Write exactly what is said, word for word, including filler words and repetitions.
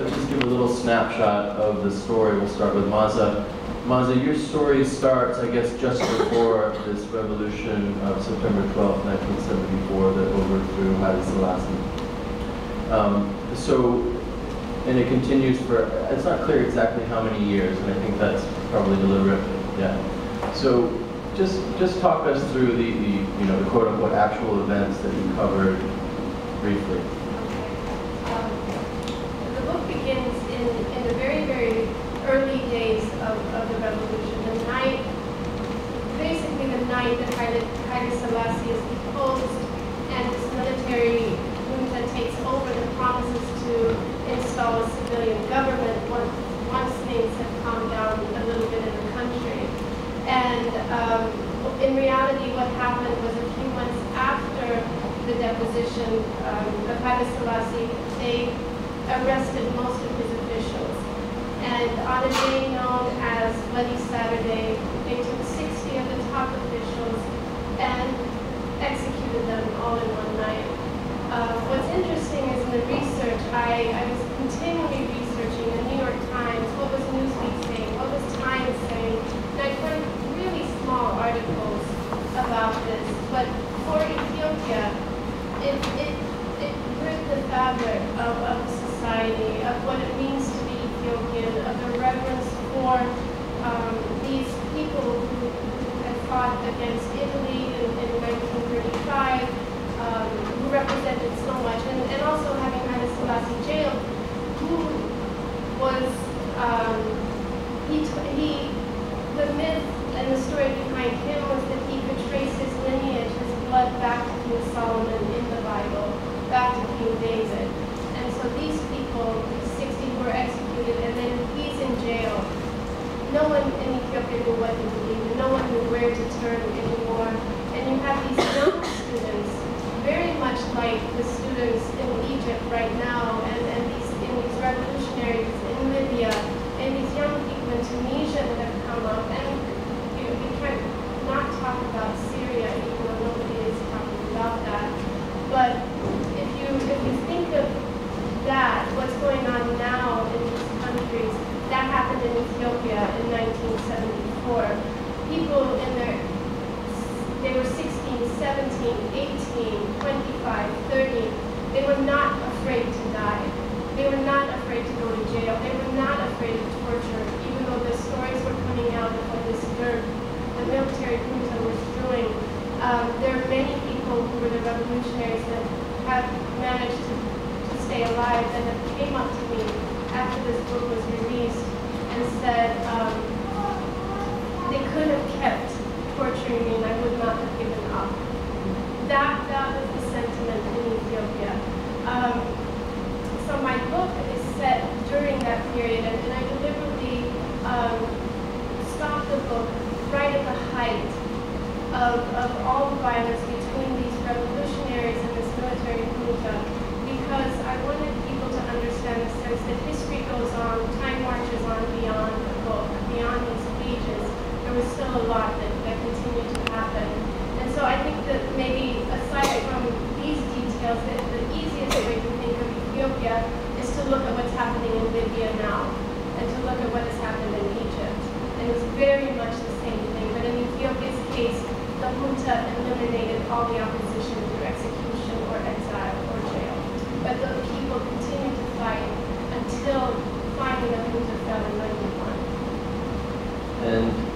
let's just give a little snapshot of the story. We'll start with Maaza. Maaza, your story starts, I guess, just before this revolution of September twelfth, nineteen seventy-four, that overthrew Haile Selassie. Um, so, and it continues for, it's not clear exactly how many years, and I think that's probably deliberate, yeah. So, just just talk us through the, the you know, the quote-unquote actual events that you covered briefly. Okay. Um, the book begins in, in the very, very early days of, of the revolution, the night, basically the night that Haile, Haile Selassie is deposed and this military junta takes over the promises to install a civilian government once, once things have calmed down a little bit in the country. And um, in reality, what happened was a few months after the deposition um, of Haile Selassie, they arrested most of his officials. And on a day known as Bloody Saturday, they took sixty of the top officials and executed them all in one night. Uh, what's interesting is in the research, I, I was continually researching the New York Times, what was Newsweek saying, what was Times saying, and I found really small articles about this. But for Ethiopia, it, it, it ripped the fabric of, of society, of what it means to be Ethiopian, of the reverence for um, these people who, who had fought against Italy in, in nineteen thirty-five, um, who represented so much, and, and also having Haile Selassie jailed, who was, um, he, he, the myth and the story behind him was that he could trace his lineage, his blood, back to King Solomon in the Bible, back to King David. And so these people, these sixty were executed, and then he's in jail. No one in Ethiopia knew what he believed, no one knew where to turn anymore. And you have these young students, very much like the students in Egypt right now, and, and these, in these revolutionaries in Libya, and these young people in Tunisia that have come up. And you know, we can't not talk about Syria, even though nobody is talking about that. But if you, if you think of that, what's going on now in these countries, that happened in Ethiopia in nineteen seventy-four. People in their, they were sixteen, seventeen, eighteen, twenty-five, thirty. They were not afraid to die. They were not afraid to go to jail. They were not afraid of torture, even though the stories were coming out of what this dirt the military junta was doing. Um, there are many people who were the revolutionaries that have managed to stay alive and that came up to me after this book was released and said um, they could have kept torturing me and I would not have given up. That, that was the sentiment in Ethiopia. Um, so my book is set during that period, and, and I deliberately um, stopped the book right at the height of, of all the violence between these revolutionaries and this military junta, because I wanted people to understand the sense that history goes on, time marches on beyond the book, beyond these pages. There was still a lot that, that continued to happen. And so I think that maybe aside from these details, the, the easiest way to think of Ethiopia is to look at what's happening in Libya now, and to look at what has happened in Egypt. And it's very much the same thing, but in Ethiopia's case, the junta eliminated all the opposition through execution or exile or jail. But the people continued to fight until finally the junta fell in ninety-one. And